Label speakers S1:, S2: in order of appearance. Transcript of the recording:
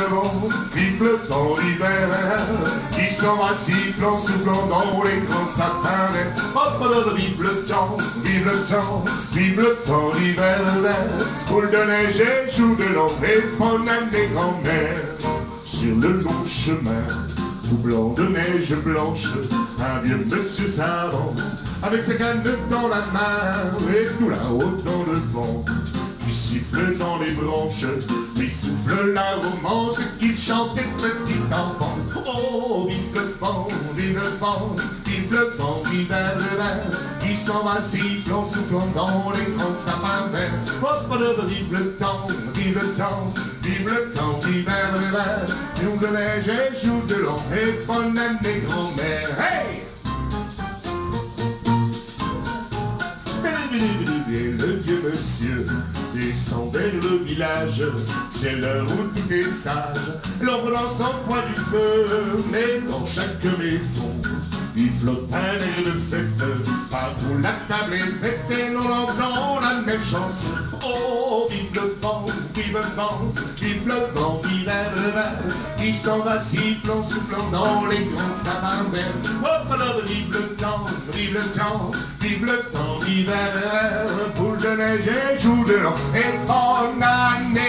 S1: le vent, vive le temps d'hiver, qui s'en va sifflant, soufflant dans les grands sapins verts. Hop, vive le temps, vive le temps, vive le temps d'hiver, boule de neige et joue de l'ombre et promenade des grands-mères. Sur le long chemin, tout blanc de neige blanche, un vieux monsieur s'avance, avec sa canne dans la main, et tout là-haut dans le vent, qui siffle dans les branches, lui souffle la romance qu'il chantait petit enfant. Oh, vive le vent, vive le vent, vive le vent d'hiver, qui s'en va sifflant, soufflant dans les grands sapins verts. Oh, vive le temps, vive le temps, vive le temps d'hiver, joue de neige et joue de l'ombre et promenade des grands-mères. Hey! Et le vieux monsieur descend vers le village, c'est l'heure où tout est sage, l'ombre dans son coin du feu, mais dans chaque maison il flotte un air de fête, partout la table est faite et l'on entend la même chanson. Oh, vive le vent, vive le vent, vive le vent d'hiver, qui s'en va sifflant, soufflant dans les grands sapins verts. Oh, vive le temps, vive le temps, vive le temps d'hiver, boule de neige et joue de l'an et bonne année.